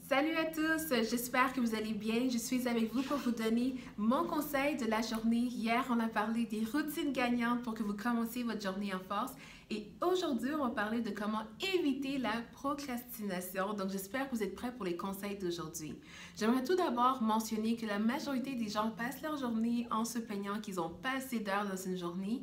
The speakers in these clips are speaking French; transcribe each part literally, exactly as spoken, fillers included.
Salut à tous, j'espère que vous allez bien. Je suis avec vous pour vous donner mon conseil de la journée. Hier, on a parlé des routines gagnantes pour que vous commenciez votre journée en force. Et aujourd'hui, on va parler de comment éviter la procrastination. Donc, j'espère que vous êtes prêts pour les conseils d'aujourd'hui. J'aimerais tout d'abord mentionner que la majorité des gens passent leur journée en se plaignant qu'ils n'ont pas assez d'heures dans une journée.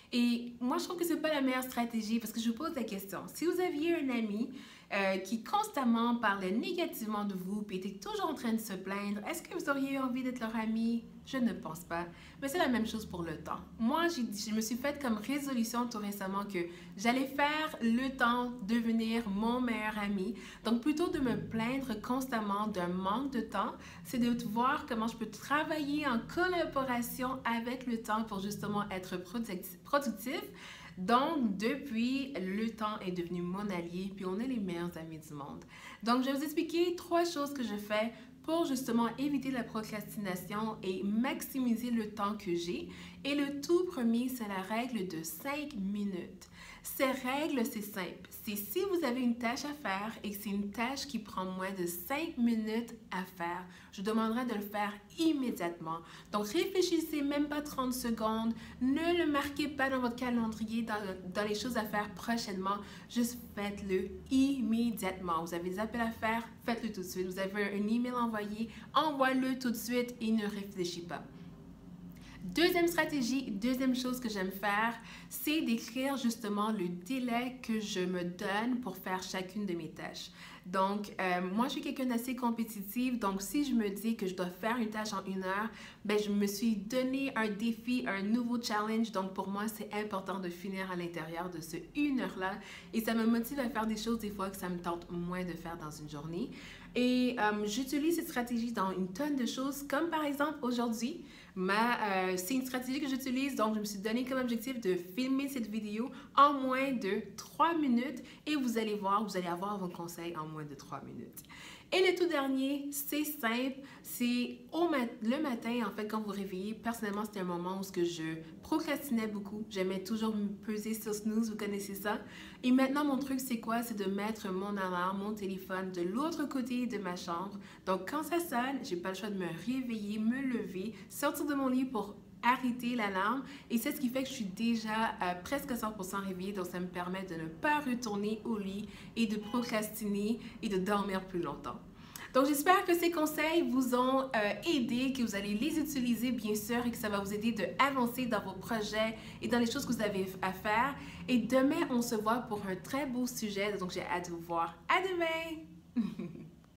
Et moi, je trouve que ce n'est pas la meilleure stratégie parce que je vous pose la question. Si vous aviez un ami euh, qui constamment parlait négativement de vous et était toujours en train de se plaindre, est-ce que vous auriez envie d'être leur ami? Je ne pense pas. Mais c'est la même chose pour le temps. Moi, je me suis faite comme résolution tout récemment que j'allais faire le temps devenir mon meilleur ami. Donc, plutôt de me plaindre constamment d'un manque de temps, c'est de voir comment je peux travailler en collaboration avec le temps pour justement être productif. Donc, depuis, le temps est devenu mon allié, puis on est les meilleurs amis du monde. Donc, je vais vous expliquer trois choses que je fais pour justement éviter la procrastination et maximiser le temps que j'ai. Et le tout premier, c'est la règle de cinq minutes. Ces règles, c'est simple. C'est si vous avez une tâche à faire et que c'est une tâche qui prend moins de cinq minutes à faire, je demanderai de le faire immédiatement. Donc, réfléchissez même pas trente secondes. Ne le marquez pas dans votre calendrier, dans, dans les choses à faire prochainement. Juste faites-le immédiatement. Vous avez des appels à faire, faites-le tout de suite. Vous avez un email envoyé, envoie-le tout de suite et ne réfléchissez pas. Deuxième stratégie, deuxième chose que j'aime faire, c'est d'écrire justement le délai que je me donne pour faire chacune de mes tâches. Donc, euh, moi, je suis quelqu'un d'assez compétitive. Donc, si je me dis que je dois faire une tâche en une heure, ben, je me suis donné un défi, un nouveau challenge. Donc, pour moi, c'est important de finir à l'intérieur de ce une heure-là. Et ça me motive à faire des choses des fois que ça me tente moins de faire dans une journée. Et euh, j'utilise cette stratégie dans une tonne de choses, comme par exemple aujourd'hui, euh, c'est une stratégie que j'utilise, donc je me suis donné comme objectif de filmer cette vidéo en moins de trois minutes et vous allez voir, vous allez avoir vos conseils en moins de trois minutes. Et le tout dernier, c'est simple, c'est mat le matin, en fait, quand vous vous réveillez, personnellement, c'était un moment où ce que je procrastinais beaucoup. J'aimais toujours me peser sur snooze, vous connaissez ça. Et maintenant, mon truc, c'est quoi? C'est de mettre mon alarme, mon téléphone de l'autre côté de ma chambre. Donc, quand ça sonne, j'ai pas le choix de me réveiller, me lever, sortir de mon lit pour arrêter l'alarme et c'est ce qui fait que je suis déjà à presque cent pour cent réveillée, donc ça me permet de ne pas retourner au lit et de procrastiner et de dormir plus longtemps. Donc j'espère que ces conseils vous ont euh, aidé, que vous allez les utiliser bien sûr et que ça va vous aider d'avancer dans vos projets et dans les choses que vous avez à faire. Et demain, on se voit pour un très beau sujet, donc j'ai hâte de vous voir. À demain!